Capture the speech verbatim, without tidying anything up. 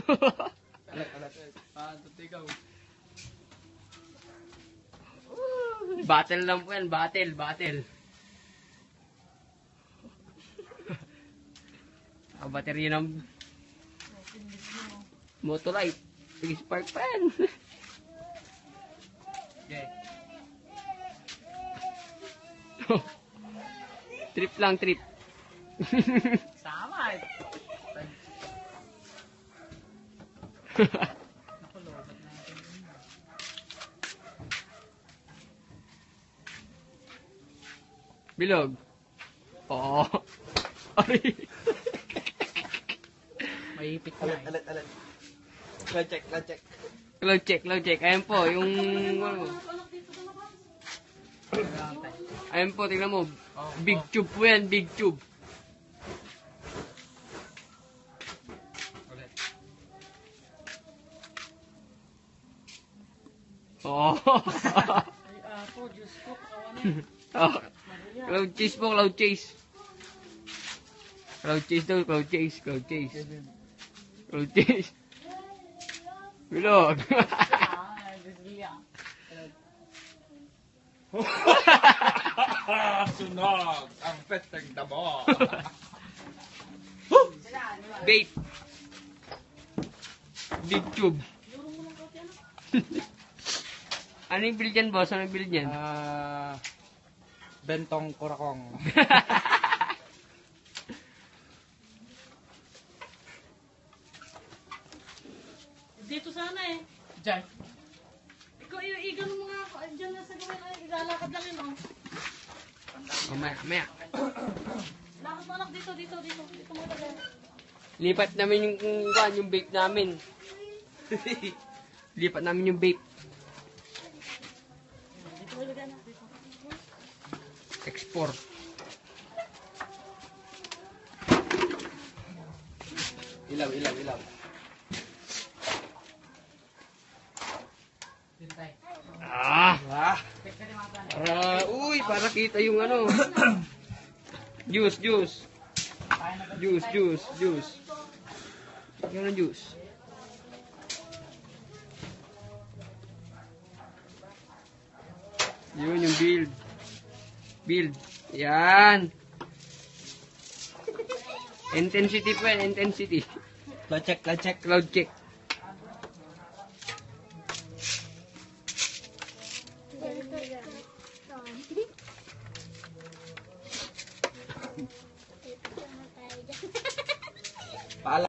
Alat, alat. Ah, ikaw. Battle lang po yan, battle, battle. Ang baterya ng Motolite. Sige, spark pan. Okay. Trip lang, trip. Sama. Bilog. Oo. Ay. May ipit na. Alat, alat, alat. Cloud check, cloud check. Cloud check, cloud check. Ayan po, yung... Ayan po, tingnan mo. Big tube po yan, big tube. Oo. Ay, ako, Diyos ko, kawanin. Oh. Cloud chase po, cloud chase. Cloud chase daw, cloud chase, cloud chase. Cloud chase. Bilog. Sunog ang peteng damo. Vape. Big tube. Ano yung build yan, boss? Ano yung build yan? Ah, bentong kurakong. Dito sana eh. Diyan. Ikaw, iigan mo nga ako. Diyan na sa gawin ay ilalakad lang yun, oh. Mamaya, mamaya. Lakad mo anak dito, dito, dito. Dito mo talaga. Lipat namin yung, yung, yung vape namin. Lipat namin yung vape. Dito mo talaga na. Dito. Export. Ilaw, ilaw, ilaw. Ah! Ah, Para, uy, para kita yung ano. Juice, juice. Juice, juice, juice. Yan ang juice. Yun yung build. Build. Yan. Intensity po yan, intensity. cloud check, cloud check. Cloud check.